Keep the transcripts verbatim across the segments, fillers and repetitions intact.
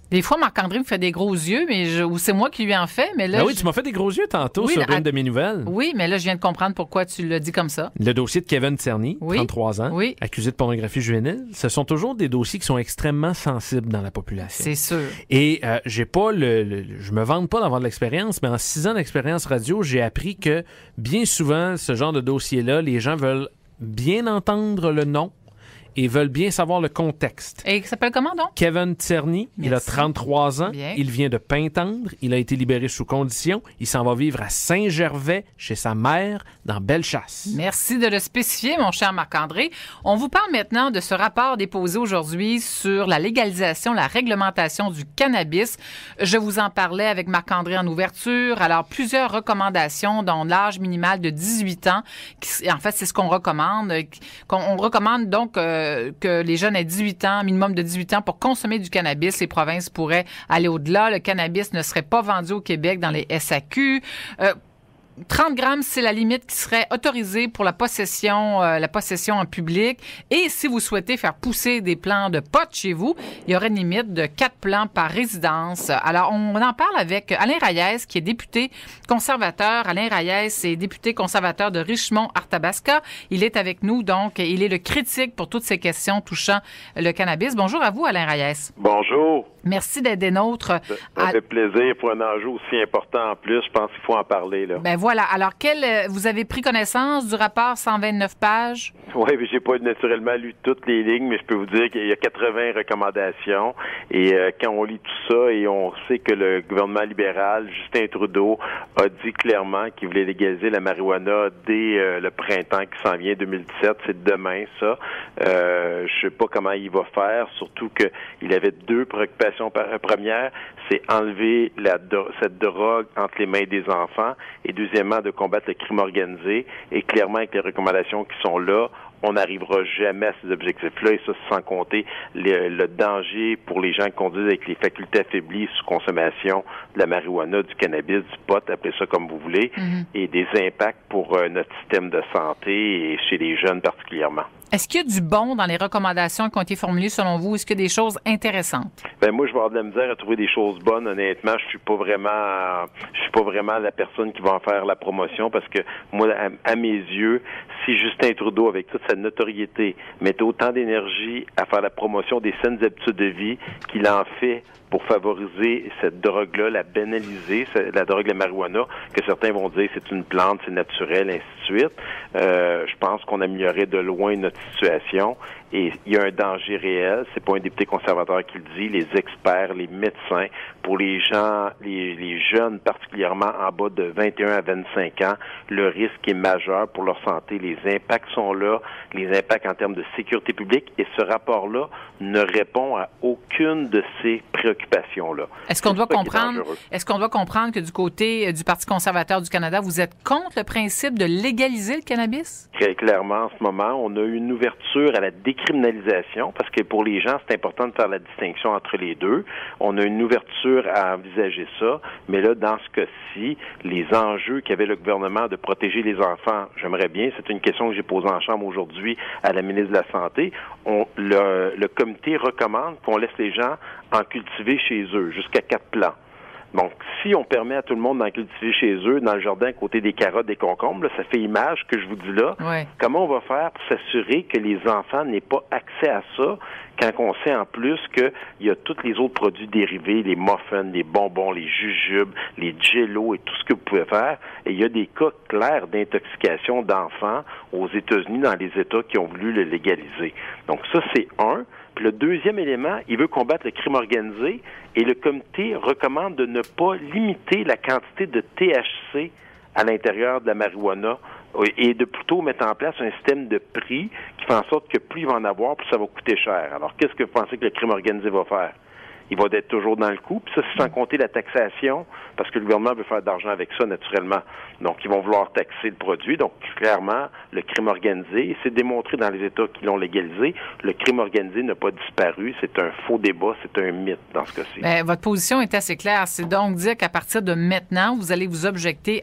Des fois, Marc-André me fait des gros yeux, mais je, ou c'est moi qui lui en fais. Mais là, ben oui, je... tu m'as fait des gros yeux tantôt oui, sur à... une de mes nouvelles. Oui, mais là, je viens de comprendre pourquoi tu l'as dit comme ça. Le dossier de Kevin Cerny, oui. trente-trois ans, oui. accusé de pornographie juvénile, ce sont toujours des dossiers qui sont extrêmement sensibles dans la population. C'est sûr. Et euh, j'ai pas le, le, je me vante pas d'avoir de l'expérience, mais en six ans d'expérience radio, j'ai appris que bien souvent, ce genre de dossier-là, les gens veulent bien entendre le nom et veulent bien savoir le contexte. Et il s'appelle comment donc? Kevin Cerny, il a trente-trois ans, Bien. Il vient de Pintendre, il a été libéré sous condition, il s'en va vivre à Saint-Gervais chez sa mère dans Bellechasse. Merci de le spécifier, mon cher Marc-André. On vous parle maintenant de ce rapport déposé aujourd'hui sur la légalisation, la réglementation du cannabis. Je vous en parlais avec Marc-André en ouverture. Alors, plusieurs recommandations, dont l'âge minimal de dix-huit ans. Qui, en fait, c'est ce qu'on recommande. Qu'on, on recommande donc euh, que les jeunes aient dix-huit ans, minimum de dix-huit ans, pour consommer du cannabis. Les provinces pourraient aller au-delà. Le cannabis ne serait pas vendu au Québec dans les S A Q. Euh, trente grammes, c'est la limite qui serait autorisée pour la possession, euh, la possession en public. Et si vous souhaitez faire pousser des plants de pot chez vous, il y aurait une limite de quatre plants par résidence. Alors, on en parle avec Alain Reyes, qui est député conservateur. Alain Reyes est député conservateur de Richmond-Arthabasca. Il est avec nous, donc, et il est le critique pour toutes ces questions touchant le cannabis. Bonjour à vous, Alain Reyes. Bonjour. Merci d'être des nôtres. Ça, ça fait plaisir pour un enjeu aussi important en plus. Je pense qu'il faut en parler, là. Ben voilà. Alors, quel, vous avez pris connaissance du rapport cent vingt-neuf pages? Oui, mais j'ai pas naturellement lu toutes les lignes, mais je peux vous dire qu'il y a quatre-vingts recommandations. Et euh, quand on lit tout ça et on sait que le gouvernement libéral, Justin Trudeau, a dit clairement qu'il voulait légaliser la marijuana dès euh, le printemps qui s'en vient, deux mille dix-sept. C'est demain, ça. Euh, je sais pas comment il va faire, surtout qu'il avait deux préoccupations. Première, c'est enlever la do- cette drogue entre les mains des enfants et deuxièmement, de combattre le crime organisé. Et clairement, avec les recommandations qui sont là, on n'arrivera jamais à ces objectifs-là, et ça sans compter le, le danger pour les gens qui conduisent avec les facultés affaiblies sous consommation de la marijuana, du cannabis, du pot, appelez ça comme vous voulez, mm-hmm. et des impacts pour euh, notre système de santé et chez les jeunes particulièrement. Est-ce qu'il y a du bon dans les recommandations qui ont été formulées selon vous? Est-ce qu'il y a des choses intéressantes? Ben moi, je vais avoir de la misère à trouver des choses bonnes. Honnêtement, je suis pas vraiment, je suis pas vraiment la personne qui va en faire la promotion parce que moi, à, à mes yeux, si Justin Trudeau, avec toute sa notoriété, mettait autant d'énergie à faire la promotion des saines habitudes de vie qu'il en fait pour favoriser cette drogue-là, la banaliser, la drogue, la marijuana, que certains vont dire c'est une plante, c'est naturel, ainsi de suite. Euh, je pense qu'on améliorerait de loin notre situation. Et il y a un danger réel, c'est pas un député conservateur qui le dit, les experts, les médecins, pour les gens, les, les jeunes particulièrement en bas de vingt et un à vingt-cinq ans, le risque est majeur pour leur santé. Les impacts sont là, les impacts en termes de sécurité publique, et ce rapport-là ne répond à aucune de ces préoccupations-là. Est-ce qu'on doit comprendre, est-ce qu'on doit comprendre que du côté du Parti conservateur du Canada, vous êtes contre le principe de légaliser le cannabis? Très clairement, en ce moment, on a eu une ouverture à la décriminalisation, parce que pour les gens, c'est important de faire la distinction entre les deux. On a une ouverture à envisager ça, mais là, dans ce cas-ci, les enjeux qu'avait le gouvernement de protéger les enfants, j'aimerais bien, c'est une question que j'ai posée en chambre aujourd'hui à la ministre de la Santé, on, le, le comité recommande qu'on laisse les gens en cultiver chez eux, jusqu'à quatre plants. Donc, si on permet à tout le monde d'en cultiver chez eux, dans le jardin, à côté des carottes, des concombres, là, ça fait image que je vous dis là. Ouais. Comment on va faire pour s'assurer que les enfants n'aient pas accès à ça quand on sait en plus qu'il y a tous les autres produits dérivés, les muffins, les bonbons, les jujubes, les jellos et tout ce que vous pouvez faire. Et il y a des cas clairs d'intoxication d'enfants aux États-Unis, dans les États qui ont voulu le légaliser. Donc ça, c'est un. Puis le deuxième élément, il veut combattre le crime organisé et le comité recommande de ne pas limiter la quantité de T H C à l'intérieur de la marijuana et de plutôt mettre en place un système de prix qui fait en sorte que plus il va en avoir, plus ça va coûter cher. Alors, qu'est-ce que vous pensez que le crime organisé va faire? Il va être toujours dans le coup, puis ça, c'est sans compter la taxation, parce que le gouvernement veut faire d'argent avec ça, naturellement. Donc, ils vont vouloir taxer le produit. Donc, clairement, le crime organisé, et c'est démontré dans les États qui l'ont légalisé, le crime organisé n'a pas disparu. C'est un faux débat, c'est un mythe dans ce cas-ci. Bien, votre position est assez claire. C'est donc dire qu'à partir de maintenant, vous allez vous objecter à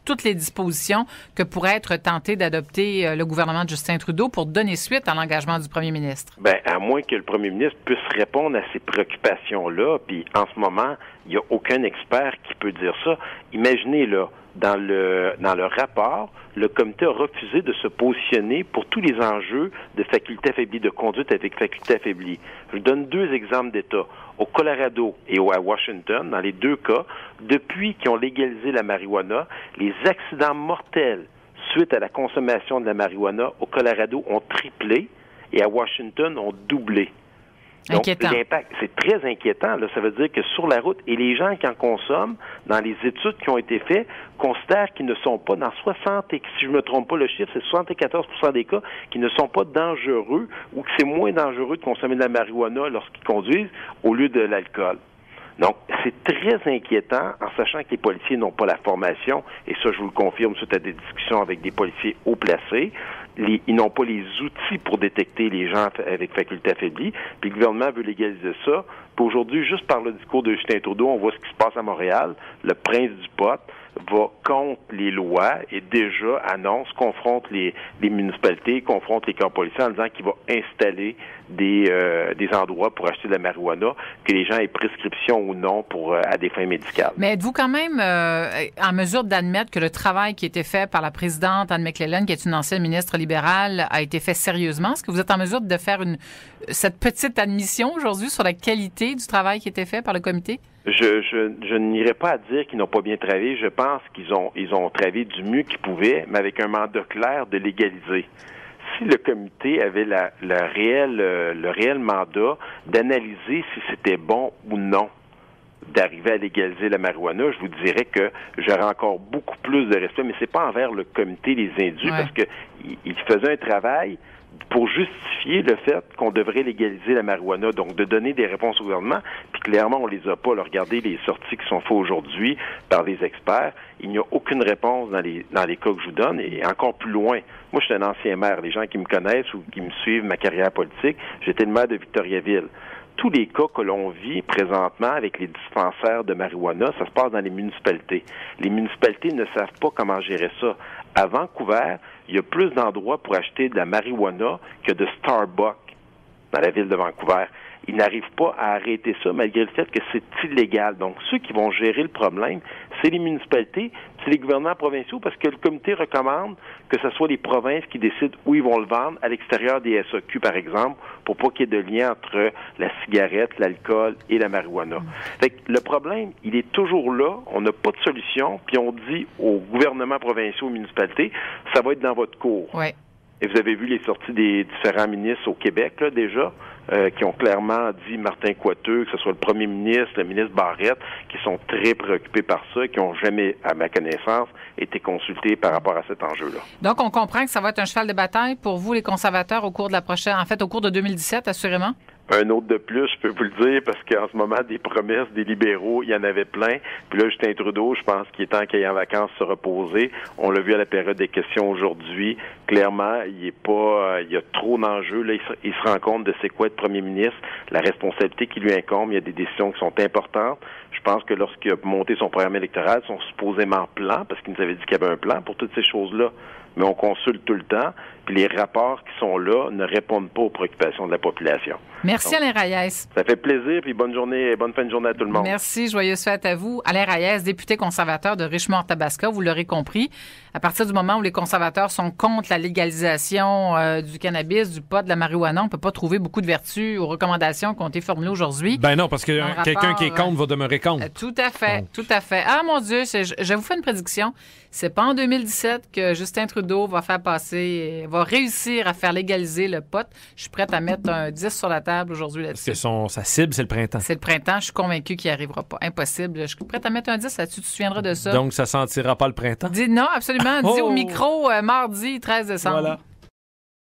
toutes les dispositions que pourrait être tenté d'adopter le gouvernement de Justin Trudeau pour donner suite à l'engagement du premier ministre? Bien, à moins que le premier ministre puisse répondre à ces préoccupations-là, puis en ce moment, il n'y a aucun expert qui peut dire ça. Imaginez, là, dans le dans le rapport, le comité a refusé de se positionner pour tous les enjeux de faculté affaiblie, de conduite avec faculté affaiblie. Je vous donne deux exemples d'État. Au Colorado et à Washington, dans les deux cas, depuis qu'ils ont légalisé la marijuana, les accidents mortels suite à la consommation de la marijuana au Colorado ont triplé et à Washington ont doublé. Donc, inquiétant. L'impact, c'est très inquiétant. Là. Ça veut dire que sur la route, et les gens qui en consomment, dans les études qui ont été faites, considèrent qu'ils ne sont pas dans soixante, et si je me trompe pas le chiffre, c'est soixante-quatorze pour cent des cas qui ne sont pas dangereux ou que c'est moins dangereux de consommer de la marijuana lorsqu'ils conduisent au lieu de l'alcool. Donc, c'est très inquiétant en sachant que les policiers n'ont pas la formation, et ça, je vous le confirme suite à des discussions avec des policiers haut placés. Les, ils n'ont pas les outils pour détecter les gens avec faculté affaiblie, puis le gouvernement veut légaliser ça. Puis aujourd'hui, juste par le discours de Justin Trudeau, on voit ce qui se passe à Montréal. Le prince du pot va contre les lois et déjà annonce, confronte les, les municipalités, confronte les corps policiers en disant qu'il va installer des, euh, des endroits pour acheter de la marijuana, que les gens aient prescription ou non pour euh, à des fins médicales. Mais êtes-vous quand même euh, en mesure d'admettre que le travail qui a été fait par la présidente Anne McLellan, qui est une ancienne ministre libérale, a été fait sérieusement? Est-ce que vous êtes en mesure de faire une, cette petite admission aujourd'hui sur la qualité du travail qui a été fait par le comité? Je, je, je n'irai pas à dire qu'ils n'ont pas bien travaillé. Je pense qu'ils ont, ils ont travaillé du mieux qu'ils pouvaient, mais avec un mandat clair de légaliser. Si le comité avait la, la réelle, le réel mandat d'analyser si c'était bon ou non d'arriver à légaliser la marijuana, je vous dirais que j'aurais encore beaucoup plus de respect, mais c'est pas envers le comité les indus, ouais. Parce que il, il faisait un travail pour justifier le fait qu'on devrait légaliser la marijuana, donc de donner des réponses au gouvernement, puis clairement, on les a pas. Là, regardez les sorties qui sont faites aujourd'hui par des experts. Il n'y a aucune réponse dans les dans les cas que je vous donne, et encore plus loin. Moi, je suis un ancien maire. Les gens qui me connaissent ou qui me suivent ma carrière politique, j'étais le maire de Victoriaville. Tous les cas que l'on vit présentement avec les dispensaires de marijuana, ça se passe dans les municipalités. Les municipalités ne savent pas comment gérer ça. À Vancouver, il y a plus d'endroits pour acheter de la marijuana que de Starbucks dans la ville de Vancouver. Ils n'arrivent pas à arrêter ça malgré le fait que c'est illégal. Donc, ceux qui vont gérer le problème, c'est les municipalités, c'est les gouvernements provinciaux, parce que le comité recommande que ce soit les provinces qui décident où ils vont le vendre, à l'extérieur des S A Q, par exemple, pour pas qu'il y ait de lien entre la cigarette, l'alcool et la marijuana. Fait que le problème, il est toujours là, on n'a pas de solution, puis on dit aux gouvernements provinciaux, aux municipalités, ça va être dans votre cours. Ouais. Et vous avez vu les sorties des différents ministres au Québec, là, déjà, euh, qui ont clairement dit, Martin Coiteux, que ce soit le premier ministre, le ministre Barrette, qui sont très préoccupés par ça, qui n'ont jamais, à ma connaissance, été consultés par rapport à cet enjeu-là. Donc, on comprend que ça va être un cheval de bataille pour vous, les conservateurs, au cours de la prochaine, en fait, au cours de deux mille dix-sept, assurément? Un autre de plus, je peux vous le dire, parce qu'en ce moment, des promesses des libéraux, il y en avait plein. Puis là, Justin Trudeau, je pense qu'il est temps qu'il aille en vacances se reposer. On l'a vu à la période des questions aujourd'hui. Clairement, il est pas, il y a trop d'enjeux. Là, il se, il se rend compte de c'est quoi être premier ministre, la responsabilité qui lui incombe. Il y a des décisions qui sont importantes. Je pense que lorsqu'il a monté son programme électoral, son supposément plan, parce qu'il nous avait dit qu'il y avait un plan pour toutes ces choses-là, mais on consulte tout le temps, puis les rapports qui sont là ne répondent pas aux préoccupations de la population. Merci, donc, Alain Reyes. Ça fait plaisir, puis bonne journée, bonne fin de journée à tout le monde. Merci, joyeuse fête à vous. Alain Reyes, député conservateur de Richmond-Tabasca, vous l'aurez compris, à partir du moment où les conservateurs sont contre la légalisation euh, du cannabis, du pot, de la marijuana, on ne peut pas trouver beaucoup de vertus aux recommandations qui ont été formulées aujourd'hui. Ben non, parce que un, quelqu'un qui est contre euh, va demeurer contre. Euh, tout à fait, donc. tout à fait. Ah mon Dieu, c'est, je, je vous fais une prédiction. C'est pas en deux mille dix-sept que Justin Trudeau va faire passer, va réussir à faire légaliser le pot. Je suis prête à mettre un dix sur la table aujourd'hui là-dessus. Parce que son, sa cible, c'est le printemps. C'est le printemps. Je suis convaincue qu'il n'y arrivera pas. Impossible. Je suis prête à mettre un dix là-dessus. Tu te souviendras de ça. Donc, ça ne sentira pas le printemps? Dis, non, absolument. Dis oh! au micro euh, mardi treize décembre. Voilà.